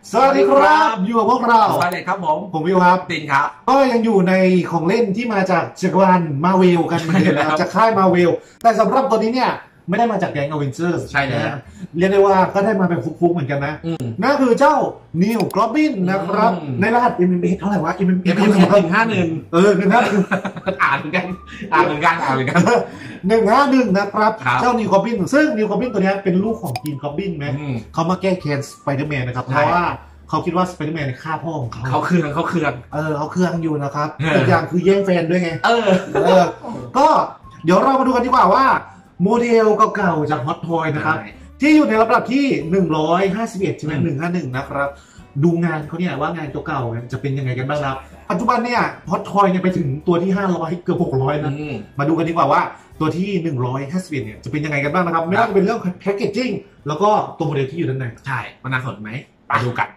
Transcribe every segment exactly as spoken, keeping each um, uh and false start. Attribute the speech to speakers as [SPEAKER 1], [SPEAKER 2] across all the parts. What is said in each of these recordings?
[SPEAKER 1] สวัสดีครับอยู่กับพวกเรา
[SPEAKER 2] สวัสดีครับผม
[SPEAKER 1] ผมวิวครับ
[SPEAKER 2] ตินครับ
[SPEAKER 1] ก็ยังอยู่ในของเล่นที่มาจากจักรวาลมาเวลกันเหมือนเดิมนะครับจากค่ายมาเวลแต่สำหรับตัวนี้เนี่ยไม่ได้มาจากแก๊งอเวนเจอร์
[SPEAKER 2] ใช่เลย
[SPEAKER 1] เรียกได้ว่าก็ได้มาเป็นฟุกๆเหมือนกันนะนั่นคือเจ้านิวกรอบบินนะครับในรหัส เอ็ม เอ็ม เอ เท่าไหร่วะ เอ็ม เอ็ม เอ
[SPEAKER 2] หนึ่งห้าหนึ่ง
[SPEAKER 1] เออหนึ่งห้าหนึ่ง
[SPEAKER 2] อ่านเหมือนกันอ่านเหมือนกันอ่านเหมือนกัน
[SPEAKER 1] หนึ่งห้าหนึ่งนะครับเจ้านิวกรอบบินซึ่งนิวกรอบบินตัวนี้เป็นลูกของกินกรอบบินไหมเขามาแก้แค้นสไปเดอร์แมนนะครับเพราะว่าเขาคิดว่าสไปเดอร์แมนฆ่าพ่อของเขา
[SPEAKER 2] เขาเครืองเขาเครือง
[SPEAKER 1] เออเขาเครืองอยู่นะครับอีกอย่างคือแย่งแฟนด้วยไง
[SPEAKER 2] เออ
[SPEAKER 1] เออก็เดี๋ยวเรามาดูกันดีกว่าว่าโมเดลเก่าๆจากฮอตทอยนะครับที่อยู่ในลำดับที่หนึ่งร้อยห้าสิบเอ็ดใช่ไหมหนึ่งห้าหนึ่งนะครับดูงานเขาเนี่ยว่างานเก่าๆจะเป็นยังไงกันบ้างครับปัจจุบันเนี่ยฮอตทอยเนี่ยไปถึงตัวที่ห้าร้อยเกือบหกร้อยนะมาดูกันดีกว่าว่าตัวที่หนึ่งร้อยห้าสิบเอ็ดเนี่ยจะเป็นยังไงกันบ้างนะครับไม่ว่าจะเป็นเรื่องแพคเกจจิ้งแล้วก็ตัวโมเดลที่อยู่ด้านใน
[SPEAKER 2] ใช่มันน่าสนไหมไปดูกัน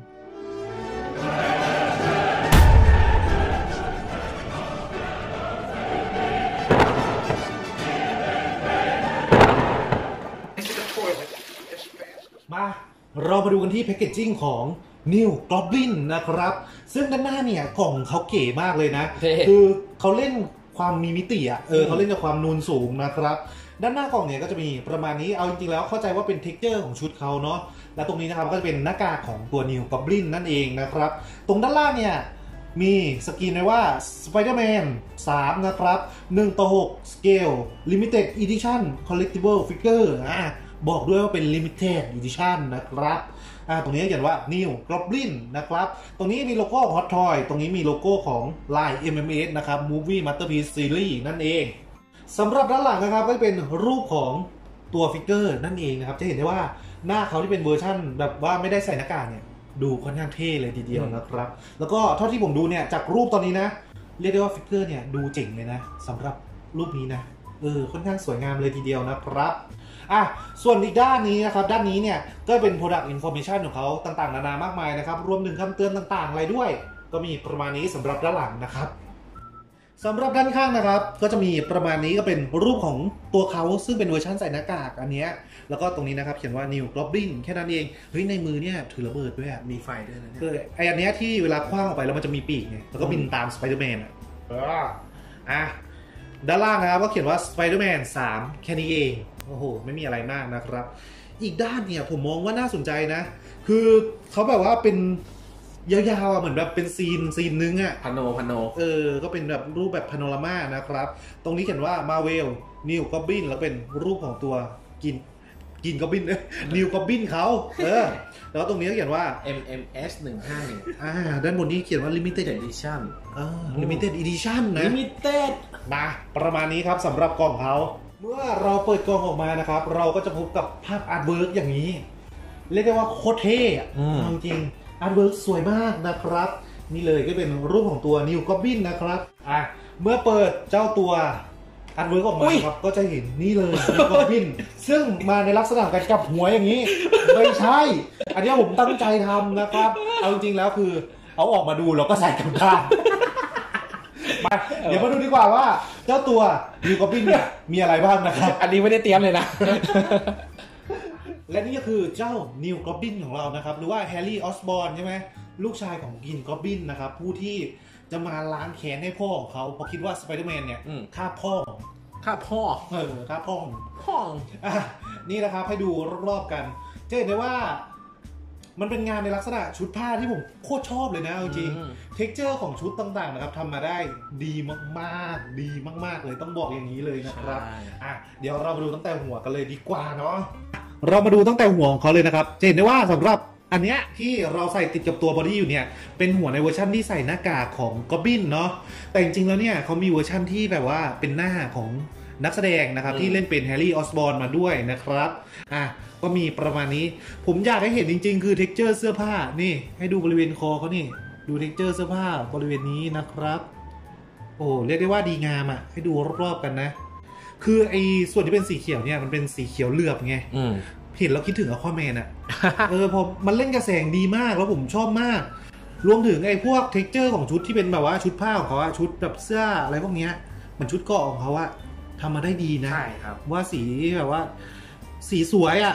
[SPEAKER 1] มาเรามาดูกันที่แพคเกจจิ้งของนิวกรอบลินนะครับซึ่งด้านหน้าเนี่ยกล่องเขาเก๋มากเลยนะคือเขาเล่นความมีมิติอ่ะเออเขาเล่นกับความนูนสูงนะครับด้านหน้ากล่องเนี่ยก็จะมีประมาณนี้เอาจริงๆแล้วเข้าใจว่าเป็นเท็กเจอร์ของชุดเขาเนาะและตรงนี้นะครับก็จะเป็นหน้ากากของตัวนิวกรอบลินนั่นเองนะครับตรงด้านล่างเนี่ยมีสกรีนไว้ว่า Spider-Man สามนะครับหนึ่งต่อหก Scale Limited Edition Collectible Figure อ่ะบอกด้วยว่าเป็น Limited Edition นะครับอ่าตรงนี้เขียนว่า New Goblin นะครับตรงนี้มีโลโก้ของ Hot Toy ตรงนี้มีโลโก้ของ Line เอ็ม เอ็ม เอส นะครับ Movie Masterpiece Series นั่นเองสำหรับด้านหลังนะครับก็เป็นรูปของตัวฟิกเกอร์นั่นเองนะครับจะเห็นได้ว่าหน้าเขาที่เป็นเวอร์ชั่นแบบว่าไม่ได้ใส่หน้ากากเนี่ยดูค่อนข้างเท่เลยทีเดียวนะครับแล้วก็เท่าที่ผมดูเนี่ยจากรูปตอนนี้นะเรียกได้ว่าฟิกเกอร์เนี่ยดูเจ๋งเลยนะสำหรับรูปนี้นะเออค่อนข้างสวยงามเลยทีเดียวนะครับอ่ะส่วนอีกด้านนี้นะครับด้านนี้เนี่ยก็เป็น Product Information ของเขาต่างๆนานามากมายนะครับรวมถึงคำเตือนต่างๆอะไรด้วยก็มีประมาณนี้สำหรับด้านหลังนะครับสำหรับด้านข้างนะครับก็จะมีประมาณนี้ก็เป็นรูปของตัวเขาซึ่งเป็นเวอร์ชันใส่หน้ากากอันนี้แล้วก็ตรงนี้นะครับเขียนว่า New Goblin แค่นั้นเองเฮ้ยในมือเนี่ยถือระเบิดด้วยมีไฟด้วยนะเนี่ยไออันนี้ที่เวลาคว้างออกไปแล้วมันจะมีปีกไงแล้วก็บินตาม Spider-Man อ่ะอ่ะด้านล่างนะครับก็เขียนว่า Spider-Man สามแค่นี้เองโอ้โหไม่มีอะไรมากนะครับอีกด้านเนี่ยผมมองว่าน่าสนใจนะคือเขาแบบว่าเป็นยาวๆอ่ะเหมือนแบบเป็นซีนซีนนึงอ่ะ
[SPEAKER 2] พาโนพาโน
[SPEAKER 1] เออก็เป็นแบบรูปแบบพาโนรามานะครับตรงนี้เขียนว่า Marvel New Goblin แล้วเป็นรูปของตัวกินกินก็บินนิวก็บินเขาเออแล้วตรงนี้ก็เขียนว่า
[SPEAKER 2] เอ็ม เอ็ม เอส หนึ่งห้าหนึ่ง
[SPEAKER 1] อ่าด้านบนนี้เขียนว่า Limited Edition อ่า Limited Edition นะ
[SPEAKER 2] Limited
[SPEAKER 1] มาประมาณนี้ครับสำหรับกล่องเขาเมื่อเราเปิดกล่องออกมานะครับเราก็จะพบกับภาพอาร์ตเวิร์กอย่างนี้เรียกได้ว่าโคตรเท่จริงๆอาร์ตเวิร์กสวยมากนะครับนี่เลยก็เป็นรูปของตัวนิวก็บินนะครับอ่ะเมื่อเปิดเจ้าตัวอันเวิร์กออกมาครับก็จะเห็นนี่เลยนิวกรอบบินซึ่งมาในลักษณะการกลับหัวอย่างนี้ไม่ใช่อันนี้ผมตั้งใจทำนะครับเอาจริงๆแล้วคือเอาออกมาดูแล้วก็ใส่กลับด้านมาเดี๋ยวมาดูดีกว่าว่าเจ้าตัวนิวกรอบบินเนี่ยมีอะไรบ้างนะครับ
[SPEAKER 2] อันนี้ไม่ได้เตรียมเลยนะ
[SPEAKER 1] และนี่ก็คือเจ้านิวกรอบบินของเรานะครับหรือว่าแฮร์รี่ออสบอร์นใช่ไหมลูกชายของกินกรอบบินนะครับผู้ที่จะมาล้างแค้นให้พ่อของเขาเพราะคิดว่าสไปเดอร์แมนเนี่ยฆ่าพ่อ
[SPEAKER 2] ฆ่าพ่อ
[SPEAKER 1] เออฆ่าพ่อ
[SPEAKER 2] พ่อ
[SPEAKER 1] อ่ะนี่นะครับให้ดูรอบๆกันจะเห็นได้ว่ามันเป็นงานในลักษณะชุดผ้าที่ผมโคตรชอบเลยนะจริงเท็กเจอร์ของชุดต่างๆนะครับทำมาได้ดีมากๆดีมากๆเลยต้องบอกอย่างนี้เลยนะครับอ่ะเดี๋ยวเรามาดูตั้งแต่หัวกันเลยดีกว่าเนาะเรามาดูตั้งแต่หัวของเขาเลยนะครับจะเห็นได้ว่าสำหรับอันเนี้ยที่เราใส่ติดกับตัวบอดี้อยู่เนี่ยเป็นหัวในเวอร์ชันที่ใส่หน้ากากของก็อบบินเนาะแต่จริงๆแล้วเนี่ยเขามีเวอร์ชันที่แบบว่าเป็นหน้าของนักแสดงนะครับที่เล่นเป็นแฮร์รี่ออสบอร์นมาด้วยนะครับอ่ะก็มีประมาณนี้ผมอยากให้เห็นจริงๆคือเท็กเจอร์เสื้อผ้านี่ให้ดูบริเวณคอเขานี่ดูเท็กเจอร์เสื้อผ้าบริเวณนี้นะครับโอ้เรียกได้ว่าดีงามอ่ะให้ดูรอบๆกันนะคือไอ้ส่วนที่เป็นสีเขียวเนี่ยมันเป็นสีเขียวเหลือบไงเห็นแล้วคิดถึงอควาแมนอะเออพอมันเล่นกระแสงดีมากแล้วผมชอบมากรวมถึงไอ้พวกเท็กเจอร์ของชุดที่เป็นแบบว่าชุดผ้าของเขาอะชุดแบบเสื้ออะไรพวกเนี้ยมันชุดเกาะของเขาอะทำมาได้ดีนะ
[SPEAKER 2] ใช่ครับ
[SPEAKER 1] ว่าสีแบบว่าสีสวยอะ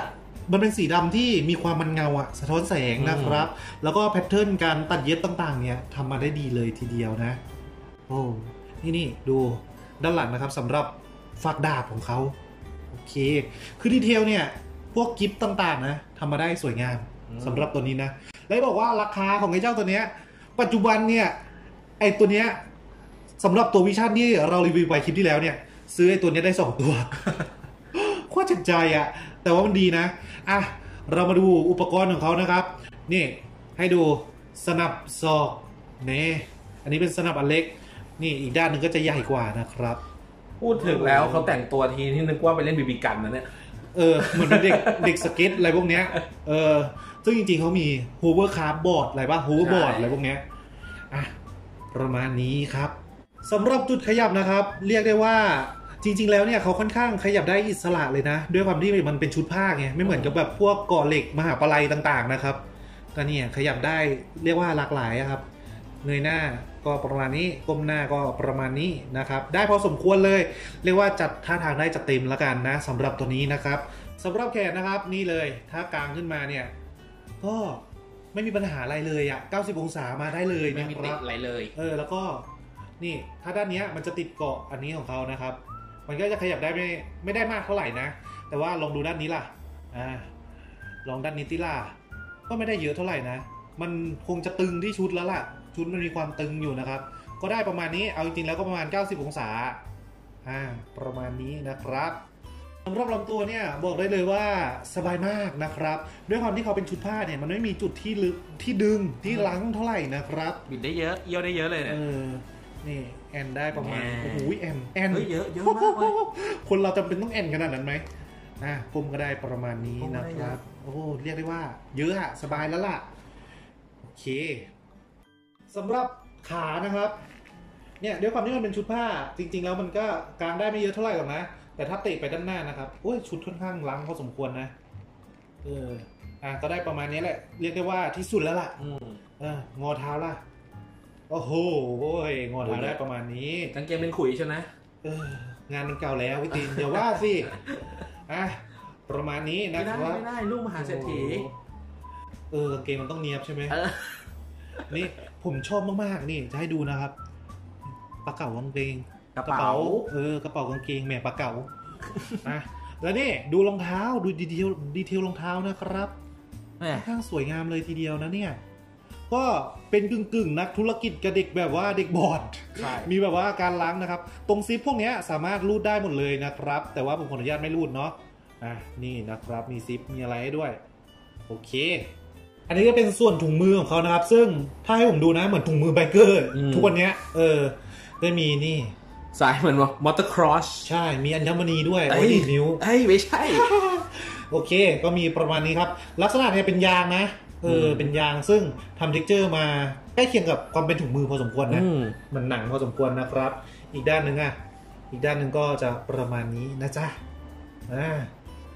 [SPEAKER 1] มันเป็นสีดำที่มีความมันเงาอะสะท้อนแสงนะครับ แล้วก็แพทเทิร์นการตัดเย็บต่างๆเนี่ยทำมาได้ดีเลยทีเดียวนะโอ้นี่นี่ดูด้านหลังนะครับสำหรับฝักดาบของเขาโอเคคือดีเทลเนี่ยพวกกิฟต์ต่างๆนะทำมาได้สวยงามสำหรับตัวนี้นะแล้วบอกว่าราคาของไอ้เจ้าตัวเนี้ยปัจจุบันเนี่ยไอ้ตัวเนี้ยสำหรับตัววิชั่นที่เรารีวิวไปคลิปที่แล้วเนี่ยซื้อไอ้ตัวนี้ได้สองตัว โคตรเจ็บใจอะแต่ว่ามันดีนะอ่ะเรามาดูอุปกรณ์ของเขานะครับนี่ให้ดูสนับศอกนี่อันนี้เป็นสนับอันเล็กนี่อีกด้านหนึ่งก็จะใหญ่กว่านะครับ
[SPEAKER 2] พูดถึงแล้วเขาแต่งตัวทีที่นึกว่าไปเล่นบีบีกันนะเนี่ย
[SPEAKER 1] เออเหมือนเป็นเด็กเด็กสเก็ตอะไรพวกเนี้ยเออซึ่งจริงๆเขามีโฮเวอร์คาร์บอร์ดอะไรบ้างโฮเวอร์บอร์ดอะไรพวกเนี้ยอ่ะประมาณนี้ครับสำหรับจุดขยับนะครับเรียกได้ว่าจริงๆแล้วเนี่ยเขาค่อนข้างขยับได้อิสระเลยนะด้วยความที่มันเป็นชุดผ้าไงไม่เหมือนกับแบบพวกเกาะเหล็กมหาปลัยต่างๆนะครับก็เนี่ยขยับได้เรียกว่าหลากหลายครับเงยหน้าก็ประมาณนี้ก้มหน้าก็ประมาณนี้นะครับได้พอสมควรเลยเรียกว่าจัดท่าทางได้จัดเต็มแล้วกันนะสำหรับตัวนี้นะครับสำหรับแขนนะครับนี่เลยถ้ากางขึ้นมาเนี่ยก็ไม่มีปัญหาอะไรเลยอ่ะเก้าสิบองศามาได้เลย
[SPEAKER 2] ไม่มีติดอะไรเลย
[SPEAKER 1] เออแล้วก็นี่ถ้าด้านนี้มันจะติดเกาะอันนี้ของเขานะครับมันก็จะขยับได้ไม่ไม่ได้มากเท่าไหร่นะแต่ว่าลองดูด้านนี้ล่ะอ่าลองด้านนี้ติล่ะก็ไม่ได้เยอะเท่าไหร่นะมันคงจะตึงที่ชุดแล้วล่ะชุดมันมีความตึงอยู่นะครับก็ได้ประมาณนี้เอาจริงๆแล้วก็ประมาณเก้าสิบองศาอ่าประมาณนี้นะครับสำหรับลำตัวเนี่ยบอกได้เลยว่าสบายมากนะครับด้วยความที่เขาเป็นชุดผ้าเนี่ยมันไม่มีจุดที่ลึกที่ดึงที่ลังเท่าไหร่นะครับ
[SPEAKER 2] บิดได้เยอะเยี่ยวได้เยอะเลยเนี่ย
[SPEAKER 1] นี่แอนได้ประมาณโอ้โหแอนแอน
[SPEAKER 2] เยอะเยอะมากเลย
[SPEAKER 1] คนเราจำเป็นต้องแอนขนาดนั้นไหมอ่ะก้มก็ได้ประมาณนี้นะครับโอ้เรียกได้ว่าเยอะอะสบายแล้วล่ะโอเคสำหรับขานะครับเนี่ยด้วยความที่มันเป็นชุดผ้าจริงๆแล้วมันก็กางได้ไม่เยอะเท่าไหร่หรอกนะแต่ถ้าเตะไปด้านหน้านะครับโอ้ยชุดค่อนข้างล้างพอสมควรนะเอออ่ะก็ได้ประมาณนี้แหละเรียกได้ว่าที่สุดแล้วล่ะอืมเอองอเท้าล่ะโอ้โหงอเท้าได้ประมาณนี้
[SPEAKER 2] กางเกงเป็นขุยใช่ไหม
[SPEAKER 1] เอองานมันเก่าแล้วพี่ตีนเดี๋ยวว่าสิอ่ะประมาณนี้นะครับ
[SPEAKER 2] ไม่ได้ไม่ได้ลูกมหาเศรษฐี
[SPEAKER 1] เออกางเกงมันต้องเนียบใช่ไหมนี่ผมชอบมากๆนี่จะให้ดูนะครับปลาเก๋ากางเกง
[SPEAKER 2] กระเป๋า
[SPEAKER 1] เออกระเป๋ากางเกงแม่ปลาเก๋าอ่ะแล้วนี่ดูรองเท้าดูดีเทลดีเทลรองเท้านะครับค่อนข้างสวยงามเลยทีเดียวนะเนี่ยก็เป็นกึ่งกึ่งนักธุรกิจกับเด็กแบบว่าเด็กบอดมีแบบว่าการล้างนะครับตรงซิปพวกนี้สามารถรูดได้หมดเลยนะครับแต่ว่าผมขออนุญาตไม่รูดเนาะอ่ะนี่นะครับมีซิปมีอะไรให้ด้วยโอเคอันนี้ก็เป็นส่วนถุงมือของเขานะครับซึ่งถ้าให้ผมดูนะเหมือนถุงมือไบเกอร์ทุกวันนี้เออได้มีนี่
[SPEAKER 2] สายเหมือนว่ามอเตอร์ครอส
[SPEAKER 1] ใช่มีอัญมณีด้วยไว้ดีดนิ้ว
[SPEAKER 2] เอ้ยไม่ใช่
[SPEAKER 1] โอเคก็มีประมาณนี้ครับลักษณะเนี่ยเป็นยางนะเออเป็นยางซึ่งทำเท็กเจอร์มาใกล้เคียงกับความเป็นถุงมือพอสมควรนะมันหนังพอสมควรนะครับอีกด้านหนึ่งอ่ะอีกด้านหนึ่งก็จะประมาณนี้นะจ๊ะอ่า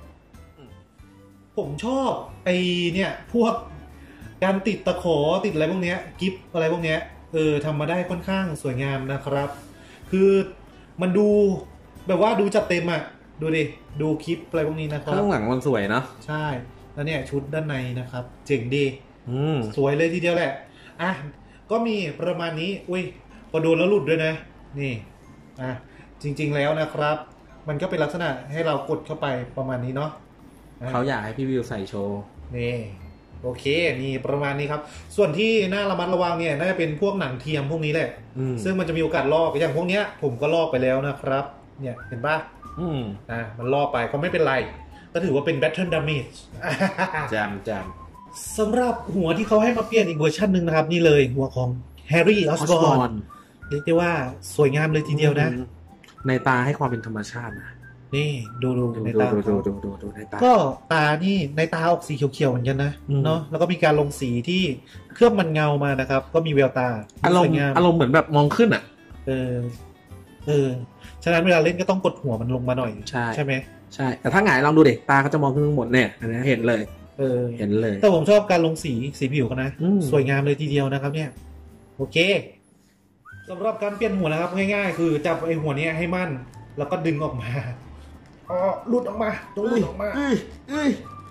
[SPEAKER 1] ผมชอบไอเนี่ยพวกการติดตะขอติดอะไรพวกเนี้ยกิฟต์อะไรพวกเนี้ยเออทำมาได้ค่อนข้างสวยงามนะครับคือมันดูแบบว่าดูจัดเต็มอ่ะดูดิดูคลิปอะไรพวกนี้นะครับ
[SPEAKER 2] ข้างหลังมันสวยเนาะ
[SPEAKER 1] ใช่แล้วเนี่ยชุดด้านในนะครับเจ๋งดีสวยเลยทีเดียวแหละอ่ะก็มีประมาณนี้อุ้ยพอโดนแล้วหลุดด้วยนะนี่อ่ะจริงๆแล้วนะครับมันก็เป็นลักษณะให้เรากดเข้าไปประมาณนี้เนาะ
[SPEAKER 2] เขาอยากให้พี่วิวใส่โชว์
[SPEAKER 1] นี่โอเคนี่ประมาณนี้ครับส่วนที่น่าระมัดระวังเนี่ยน่าจะเป็นพวกหนังเทียมพวกนี้แหละซึ่งมันจะมีโอกาสลอกอย่างพวกเนี้ยผมก็ลอกไปแล้วนะครับเนี่ยเห็นปะอืมอ่ามันลอกไปก็ไม่เป็นไรก็ถือว่าเป็น Battle Damage
[SPEAKER 2] จำจ
[SPEAKER 1] ำสำหรับหัวที่เขาให้มาเปลี่ยนอีกเวอร์ชันหนึ่งนะครับนี่เลยหัวของ Harry Osborn เรียกได้ว่าสวยงามเลยทีเดียวนะ
[SPEAKER 2] ในตาให้ความเป็นธรรมชาตินะ
[SPEAKER 1] นี่ดูดูในตา
[SPEAKER 2] ดูดูดูดูในตา
[SPEAKER 1] ก็ตานี่ในตาออกสีเขียวๆเหมือนกันนะเนาะแล้วก็มีการลงสีที่เคลือบมันเงามานะครับก็มีแววตา
[SPEAKER 2] อารมณ์อารมณ์เหมือนแบบมองขึ้นอ่ะ
[SPEAKER 1] เออเออฉะนั้นเวลาเล่นก็ต้องกดหัวมันลงมาหน่อย
[SPEAKER 2] ใช่
[SPEAKER 1] ใช่ไหม
[SPEAKER 2] ใช่แต่ถ้าหงายลองดูเด็กตาเขาจะมองขึ้นหมดเนี่ยอันนี้เห็นเลย
[SPEAKER 1] เออ
[SPEAKER 2] เห็นเลย
[SPEAKER 1] แต่ผมชอบการลงสีสีผิวเขานะสวยงามเลยทีเดียวนะครับเนี่ยโอเคสำหรับการเปลี่ยนหัวนะครับง่ายๆคือจับไอ้หัวนี้ให้มั่นแล้วก็ดึงออกมาอ๋อหลุดออกมาต้องหลุดออกมา
[SPEAKER 2] เอ้ยเอ้ย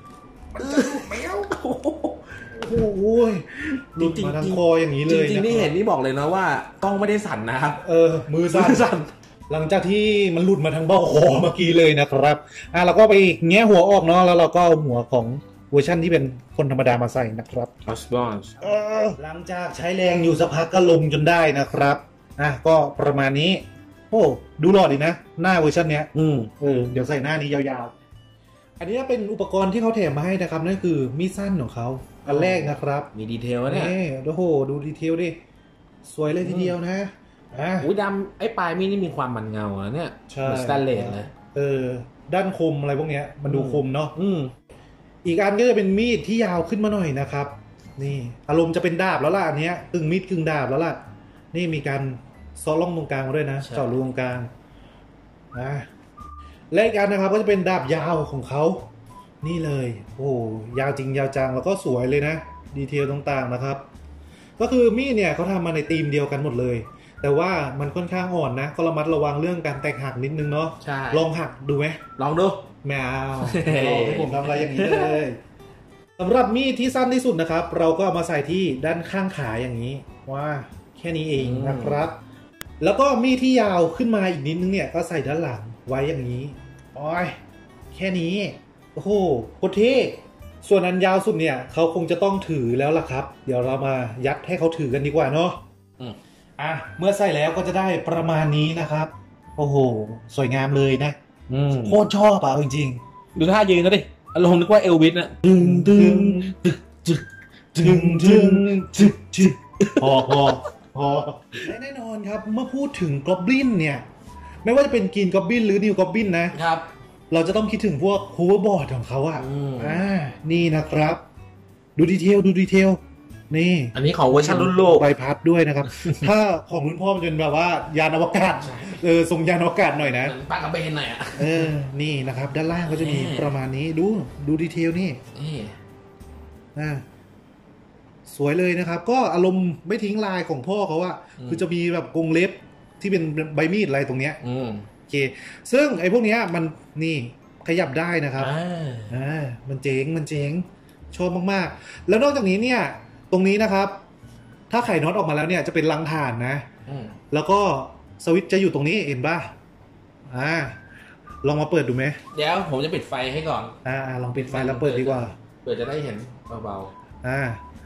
[SPEAKER 2] มันจะหลุดแมว
[SPEAKER 1] โอ้โหหลุดมาทางคออย่างนี้เลย
[SPEAKER 2] จริงๆนี่เห็นนี่บอกเลยนะว่ากล้องไม่ได้สั่นนะครับ
[SPEAKER 1] เออมือสั่นหลังจากที่มันหลุดมาทางเบ้าคอเมื่อกี้เลยนะครับอ่ะเราก็ไปแง่หัวออกเนาะแล้วเราก็เอาหัวของเวอร์ชันที่เป็นคนธรรมดามาใส่นะครับ
[SPEAKER 2] ออสบอนส์
[SPEAKER 1] หลังจากใช้แรงอยู่สักพักก็ลงจนได้นะครับอ่ะก็ประมาณนี้โอ้ดูหล่อดีนะหน้าเวอร์ชันเนี้ยอืมเออเดี๋ยวใส่หน้านี้ยาวๆอันนี้เป็นอุปกรณ์ที่เขาแถมมาให้นะครับนั่นคือมีดสั้นของเขาอันแรกนะครับ
[SPEAKER 2] มีดีเทลเนี่ย
[SPEAKER 1] โอ้โหดูดีเทลดิสวยเลยทีเดียวนะ
[SPEAKER 2] อ่ะอุ้ยดำไอ้ปลายมีดนี่มีความมันเงาอะเนี่ยเหมือนสแตนเลสเลย
[SPEAKER 1] เออด้านคมอะไรพวกเนี้ยมันดูคมเนาะอืมอีกอันก็จะเป็นมีดที่ยาวขึ้นมาหน่อยนะครับนี่อารมณ์จะเป็นดาบแล้วล่ะอันเนี้ยกึ่งมีดกึ่งดาบแล้วล่ะนี่มีการซอล่องตรงกลางด้วยนะเจาะรูตรงกลางอ่ะและอีกอันนะครับก็จะเป็นดาบยาวของเขานี่เลยโอ้ยาวจริงยาวจังแล้วก็สวยเลยนะดีเทลต่างๆนะครับก็คือมีดเนี่ยเขาทำมาในธีมเดียวกันหมดเลยแต่ว่ามันค่อนข้างอ่อนนะก็ระมัดระวังเรื่องการแตกหักนิดนึงเนาะใช่ลองหักดูไหม
[SPEAKER 2] ลองดู
[SPEAKER 1] แมวลองให้ผมทำอะไรอย่างนี้เลยสำหรับมีดที่สั้นที่สุดนะครับเราก็เอามาใส่ที่ด้านข้างขาอย่างนี้ว่าแค่นี้เองนะครับแล้วก็มีดที่ยาวขึ้นมาอีกนิดนึงเนี่ยก็ใส่ด้านหลังไว้อย่างนี้โอ้ยแค่นี้โอ้โหโคตรเท่ส่วนอันยาวสุดเนี่ยเขาคงจะต้องถือแล้วล่ะครับเดี๋ยวเรามายัดให้เขาถือกันดีกว่าเนาะอ่ะเมื่อใส่แล้วก็จะได้ประมาณนี้นะครับโอ้โหสวยงามเลยนะโคตรชอบอ่ะจริง
[SPEAKER 2] ๆดูท่ายืนก็ดิอารมณ์นึกว่าเอลวิสนะดึงดึงดึกจึก
[SPEAKER 1] ดึงดึงจึกจึกพอพอพอแน่นอนครับเมื่อพูดถึงกอบลินเนี่ยไม่ว่าจะเป็นกินกอบลินหรือนิวกอบลินนะครับเราจะต้องคิดถึงพวกฮูเวอร์บอร์ดของเขาอ่ะอ่านี่นะครับดูดีเทลดูดีเทลนี่
[SPEAKER 2] อันนี้ของเวอร์ชันรุ่นโลก
[SPEAKER 1] ใบพัดด้วยนะครับถ้าของรุ่นพ่อมันจะเป็นแบบว่ายานอวกาศเออทรงยานอวกาศหน่อยนะ
[SPEAKER 2] ปากกระเบนหน่อยอ่ะ
[SPEAKER 1] เออนี่นะครับด้านล่างก็จะมีประมาณนี้ดูดูดีเทลนี่อ่าสวยเลยนะครับก็อารมณ์ไม่ทิ้งลายของพ่อเขาอะคือจะมีแบบกรงเล็บที่เป็นใบมีดอะไรตรงเนี้ยโอเคซึ่งไอ้พวกเนี้ยมันนี่ขยับได้นะครับอ่ามันเจ๋งมันเจ๋งชอบมากๆแล้วนอกจากนี้เนี่ยตรงนี้นะครับถ้าไขน็อตออกมาแล้วเนี่ยจะเป็นรังถ่านนะแล้วก็สวิตช์จะอยู่ตรงนี้เห็นป่ะอ่าลองมาเปิดดูไหม
[SPEAKER 2] เดี๋ยวผมจะปิดไฟให้ก่อน
[SPEAKER 1] อ่าลองปิดไฟแล้วเปิดดีกว่า
[SPEAKER 2] เปิดจะได้เห็นเบา
[SPEAKER 1] ๆอ่า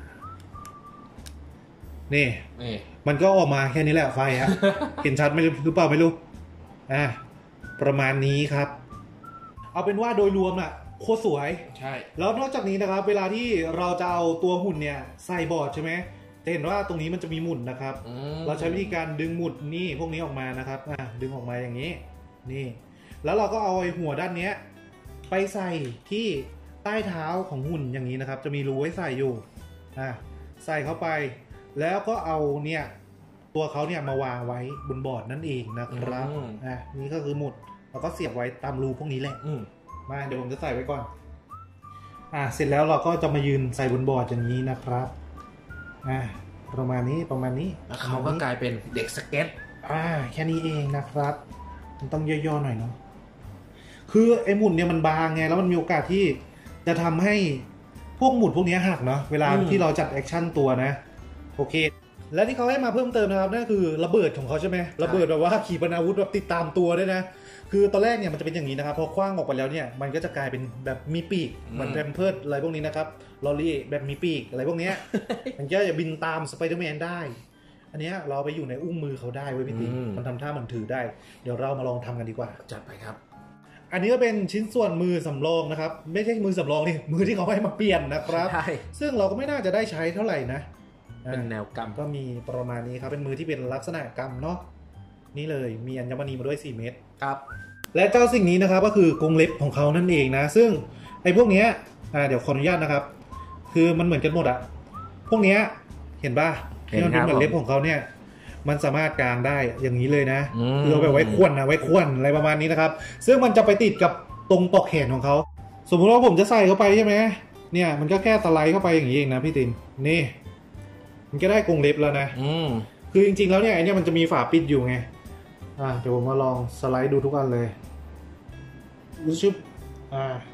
[SPEAKER 1] นี่มันก็ออกมาแค่นี้แหละไฟฮะ เห็นชัดไหมหรือเปล่าไม่รู้อ่าประมาณนี้ครับเอาเป็นว่าโดยรวมน่ะโคตรสวย
[SPEAKER 2] ใช่
[SPEAKER 1] แล้วนอกจากนี้นะครับเวลาที่เราจะเอาตัวหุ่นเนี่ยใส่บอร์ดใช่ไหมจะเห็นว่าตรงนี้มันจะมีหมุนนะครับเราใช้วิธีการดึงหมุดนี่พวกนี้ออกมานะครับอ่าดึงออกมาอย่างนี้นี่แล้วเราก็เอาไอ้หัวด้านนี้ไปใส่ที่ใต้เท้าของหุ่นอย่างนี้นะครับจะมีรูไว้ใส่อยู่อ่าใส่เข้าไปแล้วก็เอาเนี่ยตัวเขาเนี่ยมาวางไว้บนบอร์ดนั่นเองนะครับอ่ะนี่ก็คือหมุดแล้วก็เสียบไว้ตามรูพวกนี้แหละมาเดี๋ยวผมจะใส่ไว้ก่อนอ่ะเสร็จแล้วเราก็จะมายืนใส่บนบอร์ดอย่างนี้นะครับอ่ะประมาณนี้ประมาณนี้
[SPEAKER 2] แล้วเขาก็กลายเป็นเด็กสเก็ต
[SPEAKER 1] อ่าแค่นี้เองนะครับมันต้องย่อๆหน่อยเนาะคือไอ้หมุดเนี่ยมันบางไงแล้วมันมีโอกาสที่จะทำให้พวกหมุดพวกนี้หักเนาะเวลาที่เราจัดแอคชั่นตัวนะโอเคและที่เขาให้มาเพิ่มเติมนะครับนั่นคือระเบิดของเขาใช่ไหมระเบิดแบบว่าขีปนาวุธแบบติดตามตัวด้วยนะคือตอนแรกเนี่ยมันจะเป็นอย่างนี้นะครับพอคว้างออกไปแล้วเนี่ยมันก็จะกลายเป็นแบบมีปีกเหมือนแพมเพิร์ดอะไรพวกนี้นะครับลอรี่แบบมีปีกอะไรพวกนี้ มันก็จะบินตามสไปเดอร์แมนได้อันนี้เราไปอยู่ในอุ้งมือเขาได้เว้ยพี่ติ๊กมันทำท่าเหมือนถือได้เดี๋ยวเรามาลองทำกันดีกว่า
[SPEAKER 2] จัดไปครับ
[SPEAKER 1] อันนี้ก็เป็นชิ้นส่วนมือสำรองนะครับไม่ใช่มือสำรองนี่มือที่เขาให้มาเปลี่ยนนะครับซึ่งเราก็ไม่น่าจะได้ใช้เท่าไหร่นะ
[SPEAKER 2] เป็นแนวกรรม
[SPEAKER 1] ก็มีประมาณนี้ครับเป็นมือที่เป็นลักษณะกรรมเนาะนี่เลยมีอัญมณีมาด้วยสี่เม็ด
[SPEAKER 2] ครับ
[SPEAKER 1] และเจ้าสิ่งนี้นะครับก็คือกรงเล็บของเขานั่นเองนะซึ่งไอ้พวกเนี้ยอ่าเดี๋ยวขออนุญาตนะครับคือมันเหมือนกันหมดอะพวกเนี้ยเห็นป่ะที่มันเป็นเหมือนเล็บของเขาเนี่ยมันสามารถกางได้อย่างนี้เลยนะคือเอาไปไว้ควนนะไว้ควนอะไรประมาณนี้นะครับซึ่งมันจะไปติดกับตรงปลอกแขนของเขาสมมุติว่าผมจะใส่เข้าไปใช่ไหมเนี่ยมันก็แค่สไลด์เข้าไปอย่างนี้เองนะพี่ตินนี่มันก็ได้กรงเล็บแล้วนะคือจริงๆแล้วเนี่ยไอเนี่ยมันจะมีฝาปิดอยู่ไงอ่าเดี๋ยวผมมาลองสไลด์ดูทุกอันเลยรู้ชึบอ่า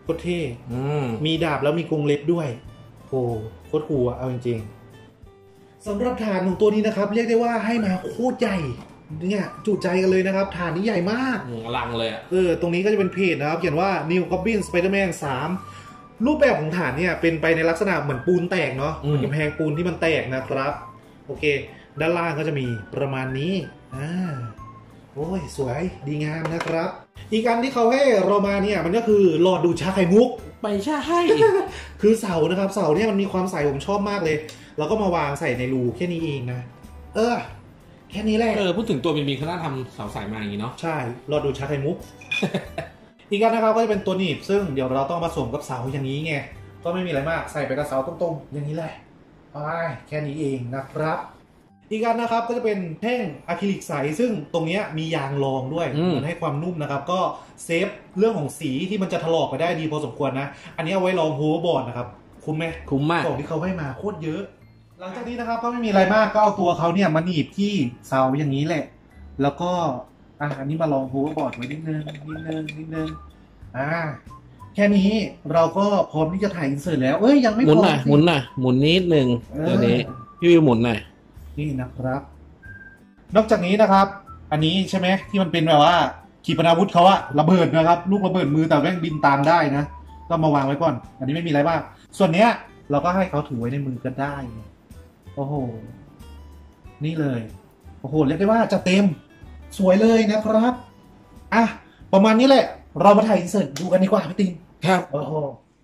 [SPEAKER 1] โคตรเท่
[SPEAKER 2] อืม
[SPEAKER 1] มีดาบแล้วมีกรงเล็บด้วยโอ้โคตรคูลอะเอาจริงๆสำหรับฐานของตัวนี้นะครับเรียกได้ว่าให้มาโคตรใหญ่เนี่ยจุใจกันเลยนะครับฐานนี้ใหญ่มาก
[SPEAKER 2] อลังเลยอ่ะ
[SPEAKER 1] เออตรงนี้ก็จะเป็นเพจนะครับเขียนว่า New Goblin Spider-Man สามรูปแบบของฐานเนี่ยเป็นไปในลักษณะเหมือนปูนแตกเนาะเหมือนกำแพงปูนที่มันแตกนะครับโอเคด้านล่างก็จะมีประมาณนี้อ่าโอ้ยสวยดีงามนะครับอีกอันที่เขาให้เรามาเนี่ยมันก็คือหลอดดูดชาไข่มุก
[SPEAKER 2] ไม่ใช่
[SPEAKER 1] คือเสานะครับเสาเนี่ยมันมีความใสผมชอบมากเลยเราก็มาวางใส่ในรูแค่นี้เองนะเออแค่นี้แหละ
[SPEAKER 2] เออพูดถึงตัวบีบีเขาน่าทำเสาใสมาอย่างนี้เนาะ
[SPEAKER 1] ใช่รอดูชาไข่มุก อีกอันนะครับก็จะเป็นตัวหนีบซึ่งเดี๋ยวเราต้องผสมกับเสาอย่างนี้ไงก็ไม่มีอะไรมากใส่ไปกับเสาตรงๆอย่างนี้แหละไปแค่นี้เองนะครับอีกอันนะครับก็จะเป็นแท่งอะคริลิกใสซึ่งตรงนี้มียางรองด้วยมันให้ความนุ่มนะครับก็เซฟเรื่องของสีที่มันจะถลอกไปได้ดีพอสมควรนะอันนี้เอาไว้รองโฮเวอร์บอร์ดนะครับคุ้มไหม
[SPEAKER 2] คุ้มมาก
[SPEAKER 1] ของที่เขาให้มาโคตรเยอะหลังจากนี้นะครับก็ไม่มีอะไรมากก็เอาตัวเขาเนี่ยมาหนีบที่เสาอย่างนี้แหละแล้วก็อ่ะอันนี้มาลองโฮเวอร์บอร์ดไว้นิดนึงนิดนึงนิดนึงอ่าแค่นี้เราก็พร้อมที่จะถ่ายอินเสิร์ตแล้วเอ้ยยังไม่พอ
[SPEAKER 2] หมุนหน่อยหมุนหน่อยหมุนนิดนึงตัวนี้พี่วิวหมุนหน่อย
[SPEAKER 1] นี่นะครับนอกจากนี้นะครับอันนี้ใช่ไหมที่มันเป็นแบบว่าขีปนาวุธเขาอะระเบิดนะครับลูกระเบิดมือแต่แม่งบินตามได้นะก็มาวางไว้ก่อนอันนี้ไม่มีอะไรบ้างส่วนเนี้ยเราก็ให้เขาถือไว้ในมือก็ได้โอ้โหนี่เลยโอ้โหเรียกได้ว่าจะเต็มสวยเลยนะครับอ่ะประมาณนี้แหละเรามาถ่ายอินเสิร์ตดูกันดีกว่าพี่ติน
[SPEAKER 2] ครับ
[SPEAKER 1] โอ้โห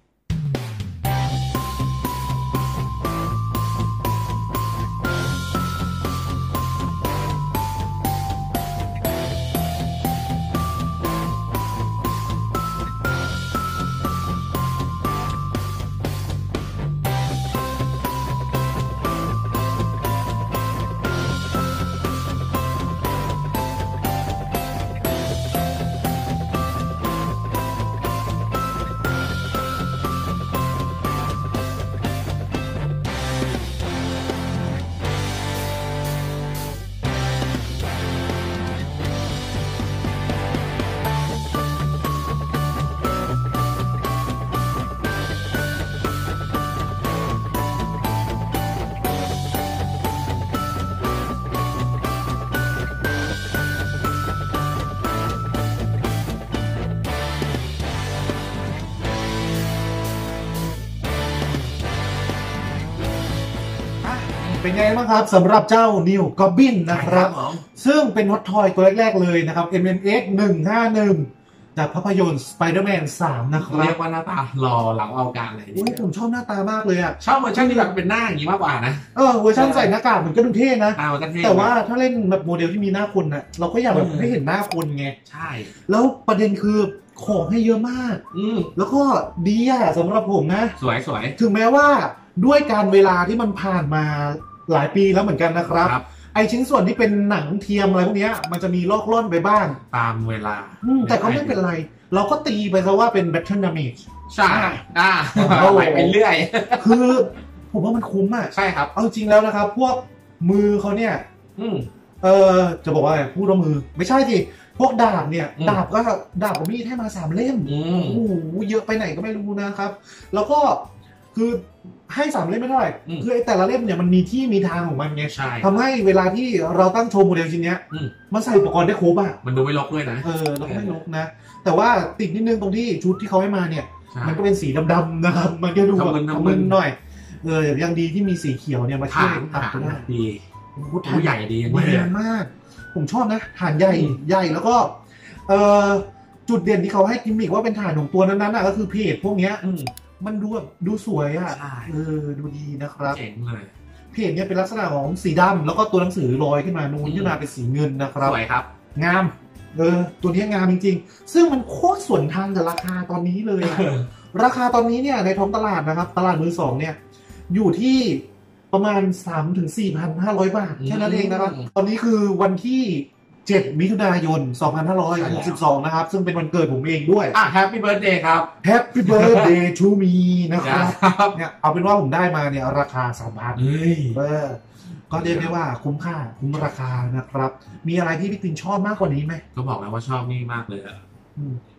[SPEAKER 1] เป็นไงบ้างครับสำหรับเจ้า New Goblin นะครับซึ่งเป็นฮอตทอยตัวแรกๆเลยนะครับ เอ็ม เอ็ม เอ็กซ์ หนึ่งห้าหนึ่ง จากภาพยนตร์ Spider-Man สามนะครับ
[SPEAKER 2] เรียกว่าหน้าตาหล่อหลังเอาการเลย
[SPEAKER 1] ผมชอบหน้าตามากเลยอ่ะ
[SPEAKER 2] ชอบเวอร์ชันที่แบบเป็นหน้าอย่างนี้มากกว่านะ
[SPEAKER 1] เออเวอร์ชันใส่หน้ากากเหมือนก็ดูเท่นะแต่ว่าถ้าเล่นแบบโมเดลที่มีหน้าคนนะเราก็อยากแบบให้เห็นหน้าคนไง
[SPEAKER 2] ใช่
[SPEAKER 1] แล้วประเด็นคือของให้เยอะมาก
[SPEAKER 2] อืม
[SPEAKER 1] แล้วก็ดีอ่ะสำหรับผมนะ
[SPEAKER 2] สวยสวย
[SPEAKER 1] ถึงแม้ว่าด้วยการเวลาที่มันผ่านมาหลายปีแล้วเหมือนกันนะครับไอชิ้นส่วนที่เป็นหนังเทียมอะไรพวกนี้มันจะมีลอกล่อนไปบ้าง
[SPEAKER 2] ตามเวลา
[SPEAKER 1] แต่ก็ไม่เป็นไรเราก็ตีไปซะว่าเป็น Battle Damage
[SPEAKER 2] ใช่อ่าไปไปเรื่อย
[SPEAKER 1] คือผมว่ามันคุ้มอ่ะ
[SPEAKER 2] ใช่ครับ
[SPEAKER 1] เอาจริงแล้วนะครับพวกมือเขาเนี่ยเออจะบอกว่าพูดว่ามือไม่ใช่สิพวกดาบเนี่ยดาบก็ดาบกับมีดให้มาสามเล่มโอ้โหเยอะไปไหนก็ไม่รู้นะครับแล้วก็คือให้สามเล่มไม่เท่าไหร่คือไอ้แต่ละเล่มเนี่ยมันมีที่มีทางของมันไงทำให้เวลาที่เราตั้งโชว์โมเดลชิ้นนี้มันใส่อุปกรณ์ได้ครบอ่ะ
[SPEAKER 2] มันดูไม่รกด้วยนะ
[SPEAKER 1] เออแล้วก็ไม่รกนะแต่ว่าติดนิดนึงตรงที่ชุดที่เขาให้มาเนี่ยมันก็เป็นสีดำๆนะครับมันก็ดูแบบมึนหน่อยเออยังดีที่มีสีเขียวเนี่ยมาช่วยตัดตัวได้
[SPEAKER 2] ดีฐาน
[SPEAKER 1] ให
[SPEAKER 2] ญ่ดี
[SPEAKER 1] มากมากผมชอบนะฐานใหญ่ใหญ่แล้วก็เออจุดเด่นที่เขาให้กิมมิกว่าเป็นฐานของตัวนั้นๆน่ะก็คือเพจพวกเนี้ยมันดูแบบดูสวยอ่ะเออดูดีนะครับ
[SPEAKER 2] เจ๋งเลย
[SPEAKER 1] เพจเนี่ยเป็นลักษณะของสีดำแล้วก็ตัวหนังสือลอยขึ้นมานูนขึ้นมาเป็นสีเงินนะครับ
[SPEAKER 2] สวยครับ
[SPEAKER 1] งามเออตัวนี้งามจริงๆซึ่งมันโคตรส่วนทางกับราคาตอนนี้เลยราคาตอนนี้เนี่ยในท้องตลาดนะครับตลาดมือสองเนี่ยอยู่ที่ประมาณ สามถึงสี่พันห้าร้อย บาทแค่นั้นเองนะครับตอนนี้คือวันที่เจ็ดมิถุนายนสองพันห้าร้อยหกสิบสองนะครับซึ่งเป็นวันเกิดผมเองด้วย
[SPEAKER 2] อ่ะ Happy Birthday ครับ
[SPEAKER 1] Happy Birthday to me นะครับเนี่ยเอาเป็นว่าผมได้มาเนี่ยราคา สามพัน
[SPEAKER 2] เฮ้ย
[SPEAKER 1] เออก็เรียกได้ว่าคุ้มค่าคุ้มราคานะครับมีอะไรที่พี่ตินชอบมากกว่านี้ไหม
[SPEAKER 2] ก็บอกแล้วว่าชอบนี่มากเลยอ่ะ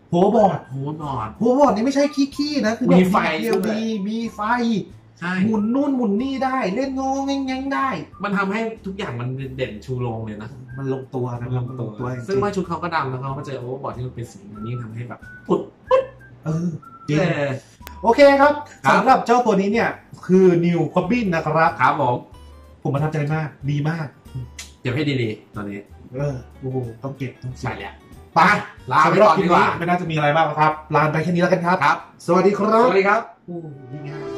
[SPEAKER 1] โฮเวอร์บอร์ด
[SPEAKER 2] โฮเวอร์บอร์ด
[SPEAKER 1] โฮเวอร์บอร์ดนี่ไม่ใช่ขี้ๆนะคือ
[SPEAKER 2] มีไฟ
[SPEAKER 1] เดียวดีมีไฟ
[SPEAKER 2] ใช่
[SPEAKER 1] หมุนนู่นหมุนนี่ได้เล่นงอแงงๆได้
[SPEAKER 2] มันทำให้ทุกอย่างมันเด่นชูโรงเลยนะ
[SPEAKER 1] มันลงตัวนะ
[SPEAKER 2] มันลงตัวซึ่งว่าชุดเขาก็ดำแล้วเขาก็เจอโอเวอร์บอร์ดที่มันเป็นสีนี้ทำให้แบบปุ๊บปุ๊บ
[SPEAKER 1] เออจริงโอเคครับสำหรับเจ้าตัวนี้เนี่ยคือนิวคอบบินนะครับ
[SPEAKER 2] ครับผม
[SPEAKER 1] ผมประทับใจมากดีมาก
[SPEAKER 2] เก็บให้ดีๆตอนนี้
[SPEAKER 1] เออโอ้โหต้องเก็บต้อง
[SPEAKER 2] ใช่แล้ว
[SPEAKER 1] ไป
[SPEAKER 2] ลาไปก่อนดีกว่า
[SPEAKER 1] ไม่น่าจะมีอะไรบ้างครับลาไปแค่นี้แล้วกันครับ
[SPEAKER 2] ครับ
[SPEAKER 1] สวัสดีครับ
[SPEAKER 2] สวัสดีครับ
[SPEAKER 1] โอ้ยง่าย